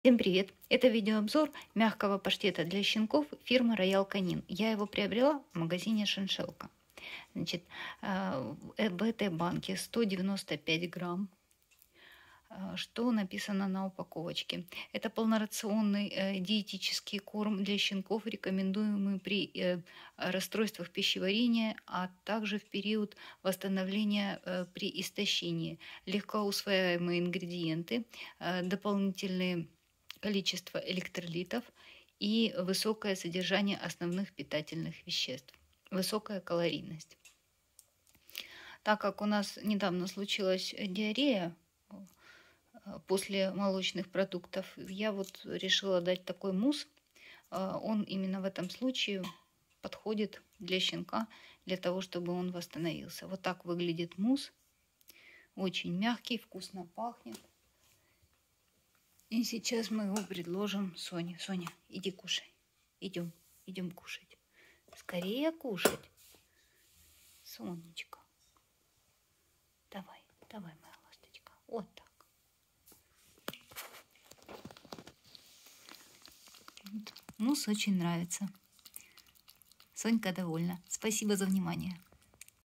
Всем привет! Это видеообзор мягкого паштета для щенков фирмы Royal Canin. Я его приобрела в магазине Шиншелка. Значит, в этой банке 195 грамм. Что написано на упаковочке? Это полнорационный диетический корм для щенков, рекомендуемый при расстройствах пищеварения, а также в период восстановления при истощении. Легко усвояемые ингредиенты, дополнительные количество электролитов и высокое содержание основных питательных веществ, высокая калорийность. Так как у нас недавно случилась диарея после молочных продуктов, я вот решила дать такой мусс. Он именно в этом случае подходит для щенка, для того, чтобы он восстановился. Вот так выглядит мусс. Очень мягкий, вкусно пахнет. И сейчас мы его предложим Соне. Соня, иди кушай. Идем кушать. Скорее кушать. Сонечка. Давай, моя ласточка. Вот так. Мусс очень нравится. Сонька довольна. Спасибо за внимание.